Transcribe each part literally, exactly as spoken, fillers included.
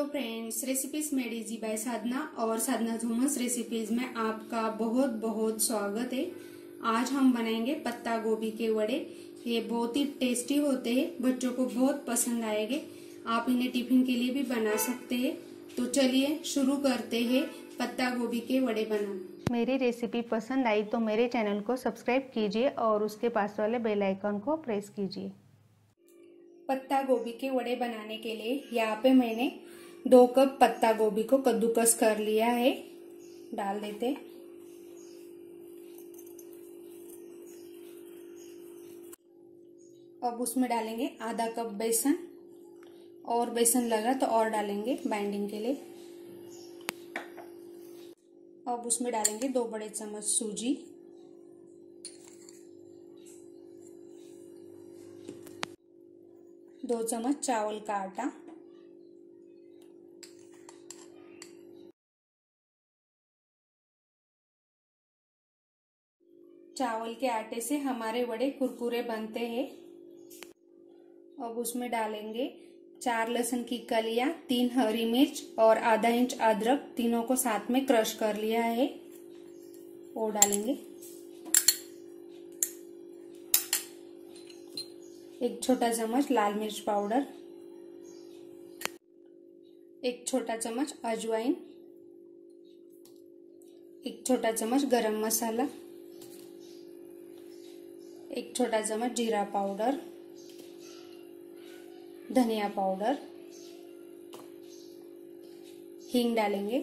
Friends, recipes made easy by Sadhana और Sadhana Thomas recipes में आपका बहुत बहुत स्वागत है। आज हम बनाएंगे पत्ता गोभी के वड़े। ये बहुत ही टेस्टी होते हैं, बच्चों को बहुत पसंद आएंगे। आप इन्हें टिफिन के लिए भी बना सकते हैं। तो चलिए शुरू करते हैं पत्ता गोभी के वड़े बनाना। मेरी रेसिपी पसंद आई तो मेरे चैनल को सब्सक्राइब कीजिए और उसके पास वाले बेल आइकन को प्रेस कीजिए। पत्ता गोभी के वड़े बनाने के लिए यहाँ पे मैंने दो कप पत्ता गोभी को कद्दूकस कर लिया है। डाल देते। अब उसमें डालेंगे आधा कप बेसन, और बेसन लगा तो और डालेंगे बाइंडिंग के लिए। अब उसमें डालेंगे दो बड़े चम्मच सूजी, दो चम्मच चावल का आटा, चावल के आटे से हमारे वड़े कुरकुरे बनते हैं। अब उसमें डालेंगे चार लहसुन की कलियां, तीन हरी मिर्च और आधा इंच अदरक, तीनों को साथ में क्रश कर लिया है, वो डालेंगे। एक छोटा चम्मच लाल मिर्च पाउडर, एक छोटा चम्मच अजवाइन, एक छोटा चम्मच गरम मसाला, एक छोटा चम्मच जीरा पाउडर, धनिया पाउडर, हींग डालेंगे,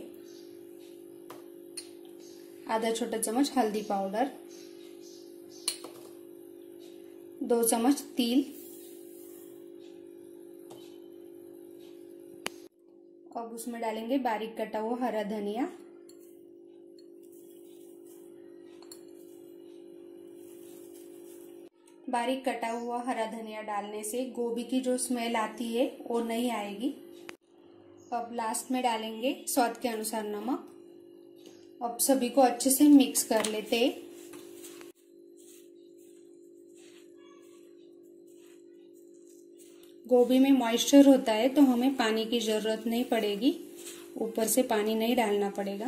आधा छोटा चम्मच हल्दी पाउडर, दो चम्मच तिल। अब उसमें डालेंगे बारीक कटा हुआ हरा धनिया, बारीक कटा हुआ हरा धनिया डालने से गोभी की जो स्मेल आती है वो नहीं आएगी। अब लास्ट में डालेंगे स्वाद के अनुसार नमक। अब सभी को अच्छे से मिक्स कर लेते हैं। गोभी में मॉइस्चर होता है तो हमें पानी की जरूरत नहीं पड़ेगी, ऊपर से पानी नहीं डालना पड़ेगा।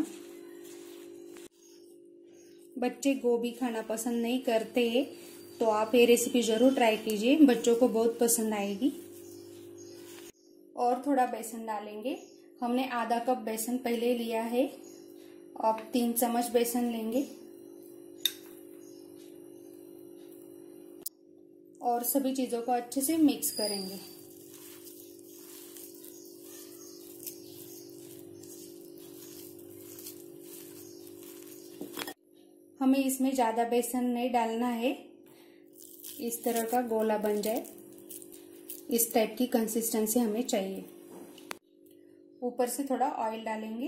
बच्चे गोभी खाना पसंद नहीं करते हैं तो आप ये रेसिपी जरूर ट्राई कीजिए, बच्चों को बहुत पसंद आएगी। और थोड़ा बेसन डालेंगे। हमने आधा कप बेसन पहले लिया है, अब तीन चम्मच बेसन लेंगे और सभी चीजों को अच्छे से मिक्स करेंगे। हमें इसमें ज्यादा बेसन नहीं डालना है, इस तरह का गोला बन जाए, इस टाइप की कंसिस्टेंसी हमें चाहिए। ऊपर से थोड़ा ऑयल डालेंगे,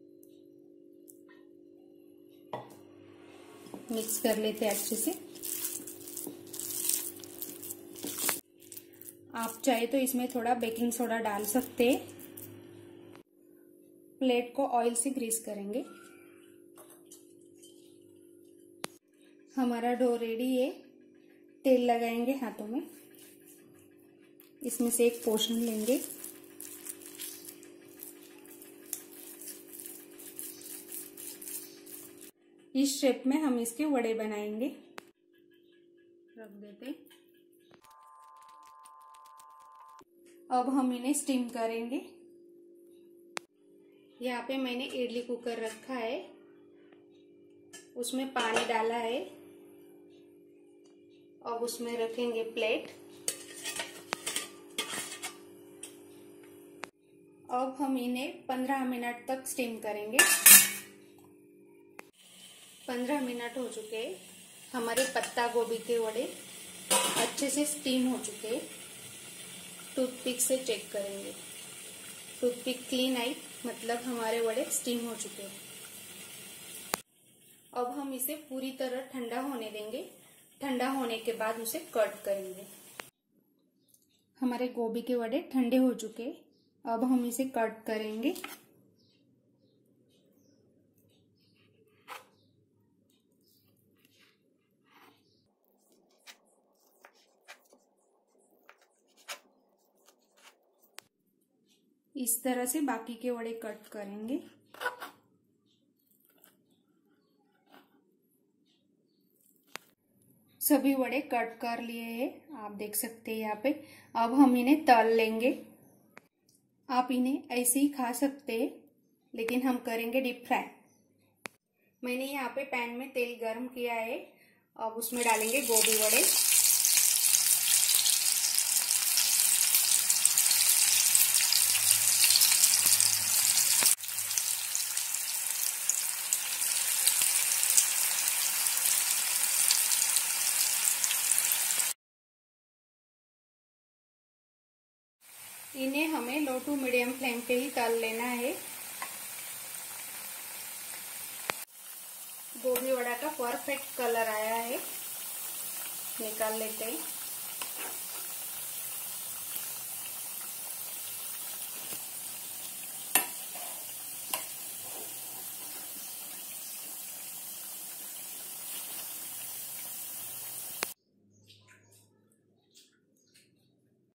मिक्स कर लेते हैं अच्छे से। आप चाहे तो इसमें थोड़ा बेकिंग सोडा डाल सकते हैं। प्लेट को ऑयल से ग्रीस करेंगे। हमारा डो रेडी है। तेल लगाएंगे हाथों में, इसमें से एक पोर्शन लेंगे, इस शेप में हम इसके वड़े बनाएंगे। रख देते। अब हम इन्हें स्टीम करेंगे। यहाँ पे मैंने इडली कुकर रखा है, उसमें पानी डाला है। अब उसमें रखेंगे प्लेट। अब हम इन्हें पंद्रह मिनट तक स्टीम करेंगे। पंद्रह मिनट हो चुके, हमारे पत्ता गोभी के वड़े अच्छे से स्टीम हो चुके। टूथपिक से चेक करेंगे, टूथपिक क्लीन आई मतलब हमारे वड़े स्टीम हो चुके। अब हम इसे पूरी तरह ठंडा होने देंगे। ठंडा होने के बाद उसे कट करेंगे। हमारे गोभी के वड़े ठंडे हो चुके, अब हम इसे कट करेंगे। इस तरह से बाकी के वड़े कट करेंगे। सभी वड़े कट कर लिए हैं, आप देख सकते हैं यहाँ पे। अब हम इन्हें तल लेंगे। आप इन्हें ऐसे ही खा सकते हैं, लेकिन हम करेंगे डीप फ्राई। मैंने यहाँ पे पैन में तेल गरम किया है। अब उसमें डालेंगे गोभी वड़े। इन्हें हमें लो टू मीडियम फ्लेम पे ही तल लेना है। गोभी वड़ा का परफेक्ट कलर आया है, निकाल लेते हैं।